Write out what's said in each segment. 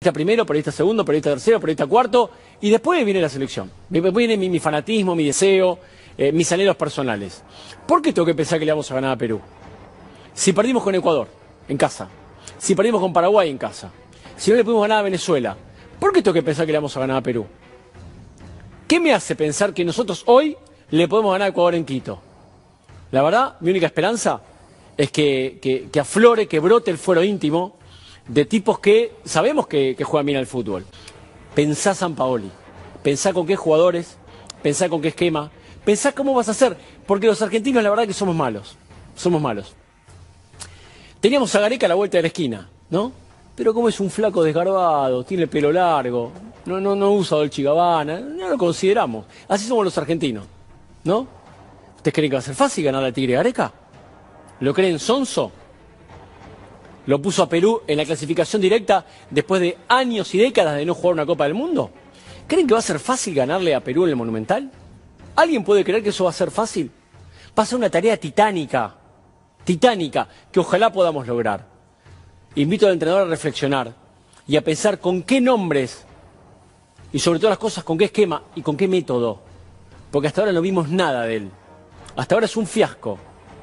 Periodista primero, periodista segundo, periodista tercero, periodista cuarto, y después viene la selección. Después viene mi fanatismo, mi deseo, mis anhelos personales. ¿Por qué tengo que pensar que le vamos a ganar a Perú? Si perdimos con Ecuador, en casa. Si perdimos con Paraguay, en casa. Si no le pudimos ganar a Venezuela, ¿por qué tengo que pensar que le vamos a ganar a Perú? ¿Qué me hace pensar que nosotros hoy le podemos ganar a Ecuador en Quito? La verdad, mi única esperanza es que aflore, que brote el fuero íntimo de tipos que sabemos que juegan bien al fútbol. Pensá Sampaoli, pensá con qué jugadores, pensá con qué esquema, pensá cómo vas a hacer, porque los argentinos la verdad que somos malos, Teníamos a Gareca a la vuelta de la esquina, ¿no? Pero como es un flaco desgarbado, tiene el pelo largo, no usa Dolce & Gabbana, no lo consideramos. Así somos los argentinos, ¿no? ¿Ustedes creen que va a ser fácil ganar al Tigre Gareca? ¿Lo creen sonso? ¿Lo puso a Perú en la clasificación directa después de años y décadas de no jugar una Copa del Mundo? ¿Creen que va a ser fácil ganarle a Perú en el Monumental? ¿Alguien puede creer que eso va a ser fácil? Va a ser una tarea titánica, que ojalá podamos lograr. Invito al entrenador a reflexionar y a pensar con qué nombres y sobre todas las cosas con qué esquema y con qué método. Porque hasta ahora no vimos nada de él. Hasta ahora es un fiasco,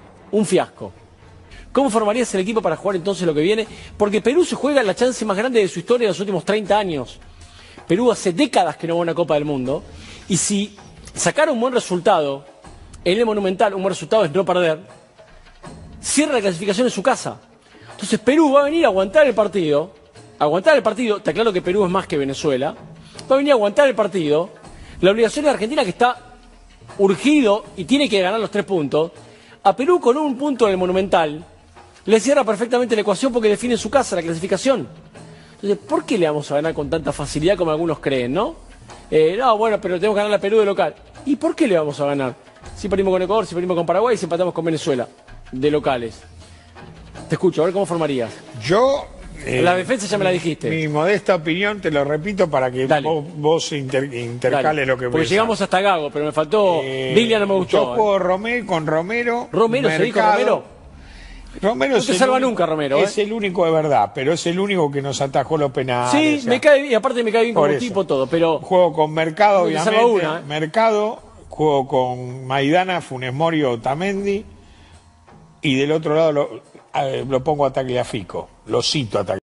¿Cómo formarías el equipo para jugar entonces lo que viene? Porque Perú se juega la chance más grande de su historia en los últimos 30 años. Perú hace décadas que no va a una Copa del Mundo. Y si sacar un buen resultado en el Monumental, un buen resultado es no perder, cierra la clasificación en su casa. Entonces Perú va a venir a aguantar el partido. Está claro que Perú es más que Venezuela. Va a venir a aguantar el partido. La obligación de Argentina, que está urgido y tiene que ganar los 3 puntos. A Perú con un punto en el Monumental le cierra perfectamente la ecuación porque define en su casa la clasificación. Entonces, ¿por qué le vamos a ganar con tanta facilidad como algunos creen, no? Bueno, pero tenemos que ganar a Perú de local. ¿Y por qué le vamos a ganar? Si perdimos con Ecuador, si perdimos con Paraguay, si empatamos con Venezuela, de locales. Te escucho, a ver cómo formarías. Yo... la defensa ya me la dijiste. Mi modesta opinión, te lo repito para que vos intercales lo que porque pensás. Llegamos hasta Gago, pero me faltó... Biglia no me gustó. Yo juego con Romero. ¿Romero? ¿Se dijo Romero? Romero no te salva nunca, Romero. Es el único de verdad, pero es el único que nos atajó los penales. Sí, me cae bien, y aparte me cae bien como tipo todo, pero... Juego con Mercado, obviamente. Una, Mercado, juego con Maidana, Funes Mori, Otamendi, y del otro lado lo pongo a Tagliafico. Lo cito a Tagliafico.